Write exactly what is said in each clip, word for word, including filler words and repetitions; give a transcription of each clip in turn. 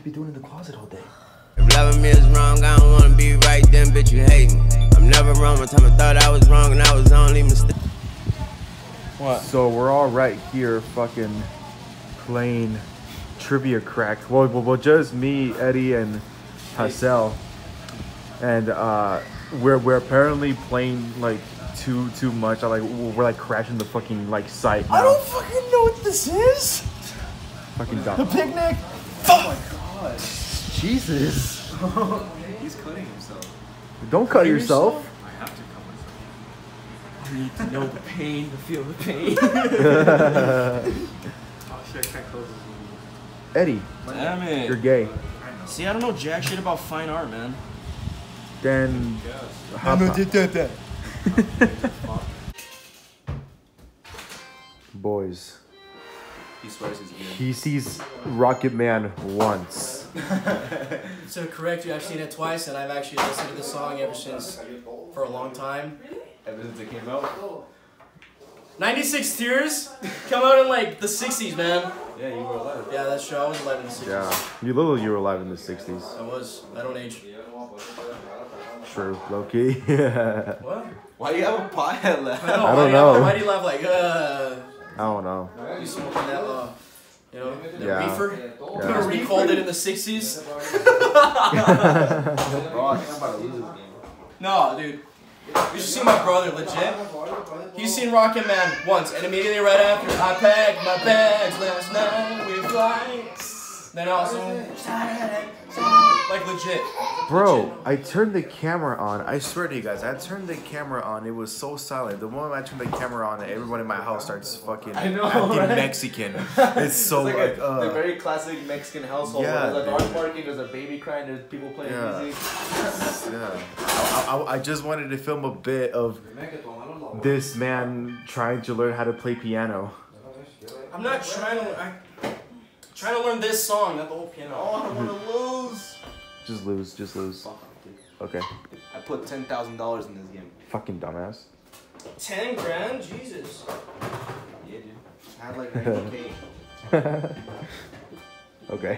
you be doing in the closet all day? If loving me is wrong, I don't wanna be right, then bitch you hate me. I'm never wrong, one time I thought I was wrong and I was only mistaken. What? So we're all right here fucking playing Trivia Crack. Well, well, well just me, Eddie, and Hassel. And uh, we're, we're apparently playing like too too much. I like we're like crashing the fucking like site now. I don't fucking know what this is. Fucking dumb. The picnic. Oh my god. Jesus. He's cutting himself. Don't cut yourself. yourself. I have to cut myself. I need to know the pain, to feel the pain. Oh shit, I can't close this movie. Eddie. Damn it. You're gay. See, I don't know jack shit about fine art, man. Then. Yes. Boys. He swears he's gay. He sees Rocket Man once. So correct you, I've seen it twice, and I've actually listened to the song ever since, for a long time. Ever since it came out? ninety-six Tears come out in like the sixties, man. Yeah, you were alive. Yeah, that's true. I was alive in the sixties. Yeah. You literally you were alive in the sixties. I was. I don't age. True, low-key. Yeah. What? Why do you have a pothead left? I, know, I don't why, do you- know. Why do you laugh like, uh... I don't know. You smoking that, uh... You know, the Yeah. reefer? Yeah. You know, recalled it in the sixties? Bro, I think I'm about to lose this game. No, dude. You should see my brother, legit. He's seen Rocket Man once, and immediately right after, I packed my bags last night with flights. Then also, like legit. Bro, I turned the camera on. I swear to you guys, I turned the camera on. It was so silent. The moment I turned the camera on, everyone in my house starts fucking I know, acting right? Mexican. It's so It's like, like a, uh, the very classic Mexican household. Yeah, Where there's a dog dude. barking, there's a baby crying, there's people playing Yeah. music. yeah. I, I, I just wanted to film a bit of this man trying to learn how to play piano. I'm not trying to. I, trying to learn this song, not the whole piano. Oh, I don't want to lose. Just lose, just lose. Fuck off, dude. Okay. I put ten thousand dollars in this game. Fucking dumbass. Ten grand, Jesus. Yeah, dude. I had like ninety K. Okay.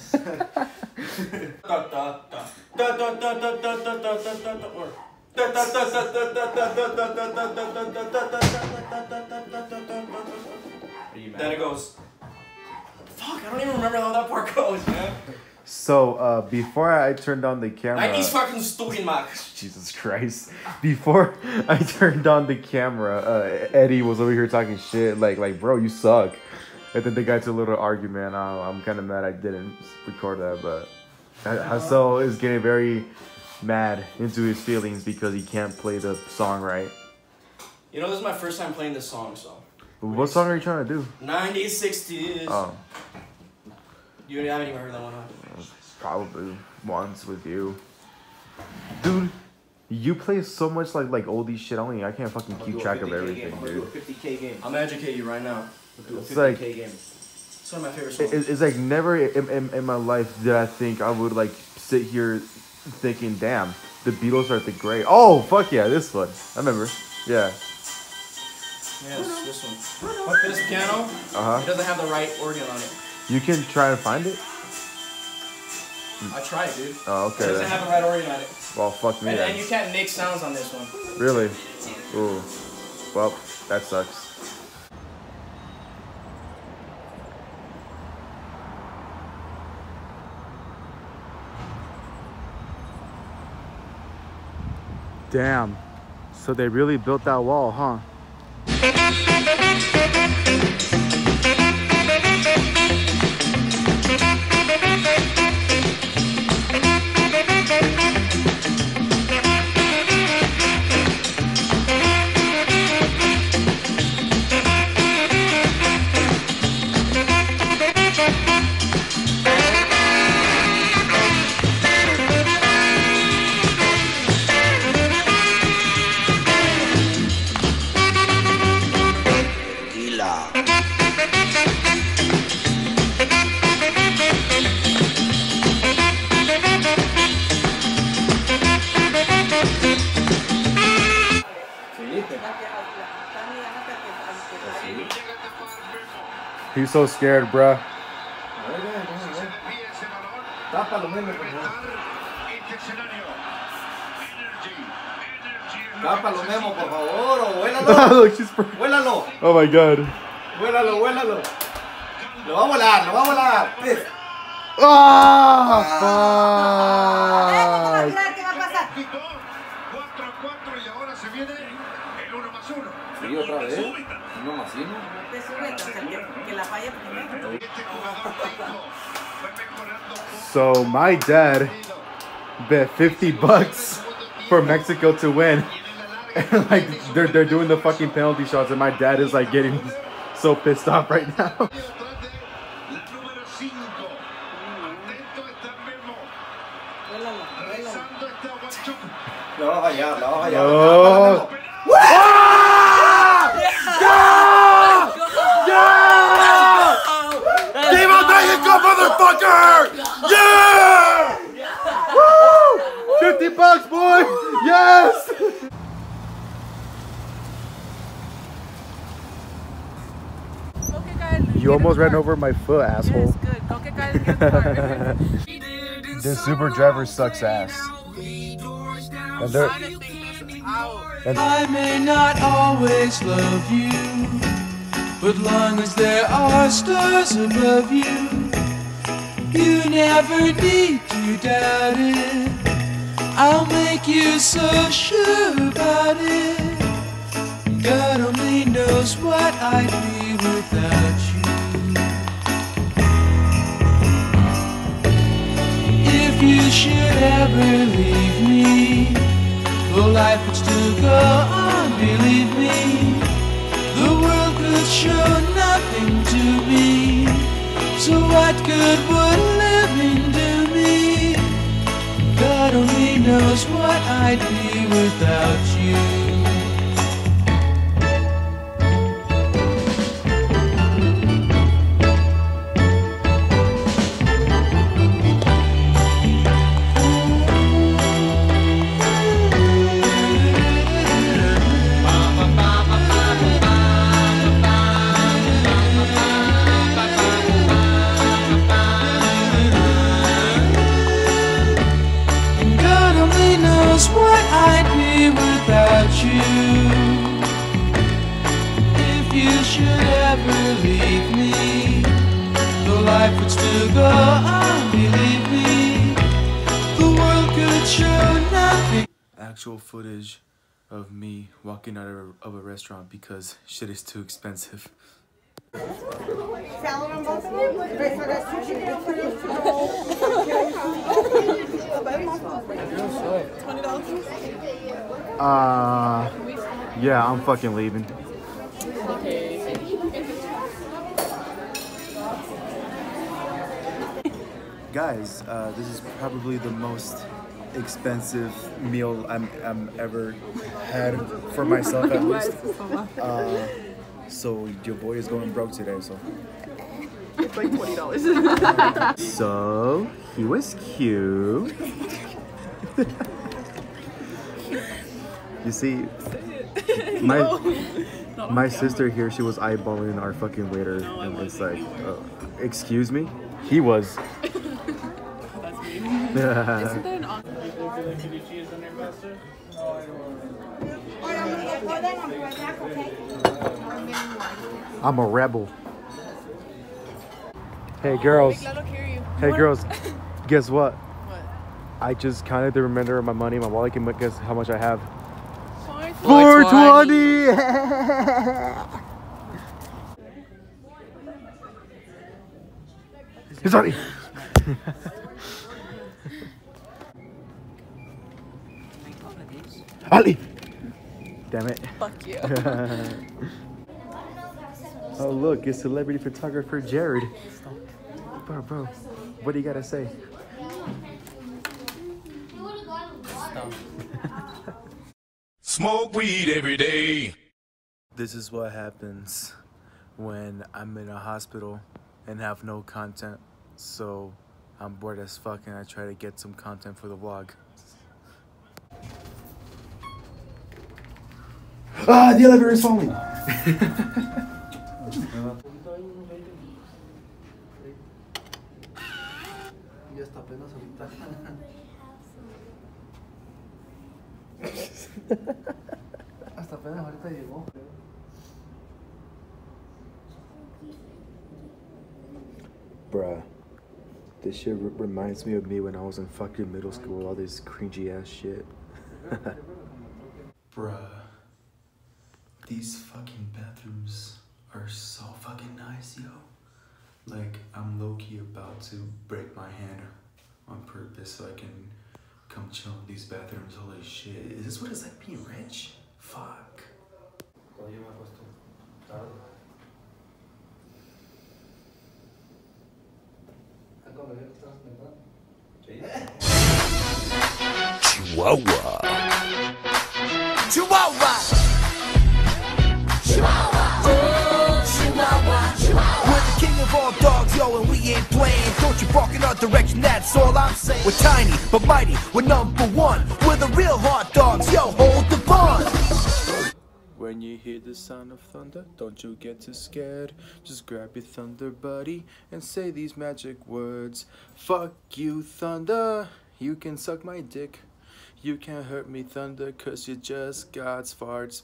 Are you mad? Then it goes. Fuck, I don't even remember how that part goes, man. So, uh, before I turned on the camera... nineties fucking stupid, Max. Jesus Christ. Before I turned on the camera, uh, Eddie was over here talking shit, like, like, bro, you suck. And then they got into a little argument. Uh, I'm kind of mad I didn't record that, but Hassel is getting very mad into his feelings because he can't play the song right. You know, this is my first time playing this song, so. What song are you trying to do? nineties, sixties. Oh, You haven't even heard that one, huh? probably once with you. Dude, you play so much like like oldie shit. I only I can't fucking I'll keep do a track of fifty K everything, game. I'll do a dude. fifty K game. I'm gonna educate you right now. I'll do a It's fifty like- K game. It's one of my favorite songs. It, it's like never in, in, in my life did I think I would like sit here thinking, damn, the Beatles are the great. Oh, fuck yeah, this one. I remember. Yeah. Yes, this one. But this piano, Uh it huh. doesn't have the right organ on it. You can try and find it? I tried, dude. Oh, It okay. doesn't Then. have the right organ on it. Well, fuck me And, then. and you can't make sounds on this one. Really? Ooh. Well, that sucks. Damn. So they really built that wall, huh? He's so scared, bruh. para lo menos, por favor. Capa lo memo, por favor, o vuélalo. Look, she's pr- Vuélalo. oh my god. Vuélalo, vuélalo. Lo va a volar, lo va a volar. Ah, fuck. ¿Qué va a pasar? cuatro a cuatro y ahora se viene el uno más uno. Sí, otra vez. Uno más uno. Te sube, o sea, que, que la falla primero. Este jugador Taito fue mejorando poco. So my dad bet fifty bucks for Mexico to win. And like they're they're doing the fucking penalty shots and my dad is like getting so pissed off right now. La número cinco. Atento está Memo. Rezando está Guachú. La va a fallar, la va a fallar. Oh. Viva Mexico, motherfucker! Yeah! Woo! fifty bucks, boy! Yes! You almost ran over my foot, asshole. Good. Go get guys get the This Uber driver sucks ass. And they're, and I may not always love you, but long as there are stars above you, you never need to doubt it. I'll make you so sure about it. God only knows what I'd be without you. If you should ever leave me, well, life would still go on, believe me. The world could show nothing to me. So what good would living do me? God only knows what I'd be without you. What I'd be without you. If you should ever leave me, the life would still go on, believe me. The world could show nothing. actual footage of me walking out of a, of a restaurant because shit is too expensive. Uh, yeah, I'm fucking leaving. Guys, uh, this is probably the most expensive meal I'm, I'm ever had for myself at least. Uh, so your boy is going broke today, so. It's like twenty dollars. So, he was cute. You see, my no, my sister here, she was eyeballing our fucking waiter, no, and it's like, uh, excuse me? He was. That's me. Isn't that an awesome? I'm a rebel. Hey girls. Hey girls. Guess what? What? I just counted the remainder of my money. My wallet can guess how much I have. four twenty. It's on. Ali. Damn it. Fuck you. Oh look, it's celebrity photographer Jared. Bro, bro, what do you gotta say? Smoke weed every day. This is what happens when I'm in a hospital and have no content. So I'm bored as fuck and I try to get some content for the vlog. Ah, the elevator is falling. Ya está apenas Hasta apenas ahorita llegó. Bruh, this shit r reminds me of me when I was in fucking middle school, all this cringy ass shit. Bruh, these fucking bathrooms are so fucking nice, yo. Like, I'm low-key about to break my hand on purpose so I can come chill in these bathrooms. Holy shit, is this what it's like being rich? Fuck. Chihuahua. Chihuahua. Chihuahua. Chihuahua. Chihuahua. We're the king of all dogs, yo, and we ain't playing. Don't you bark in our direction, that's all I'm saying. We're tiny, but mighty, we're number one. We're the real hot dogs, yo, hold the bond. When you hear the sound of thunder, don't you get too scared. Just grab your thunder buddy and say these magic words. Fuck you, thunder. You can suck my dick. You can't hurt me, thunder, cause you just got farts.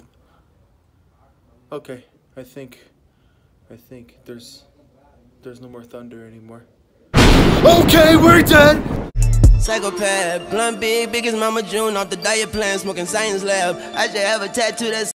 Okay, I think, I think there's, there's no more thunder anymore. Okay, we're done! Psychopath, blunt big, big as Mama June off the diet plan, smoking science lab. I should have a tattoo that's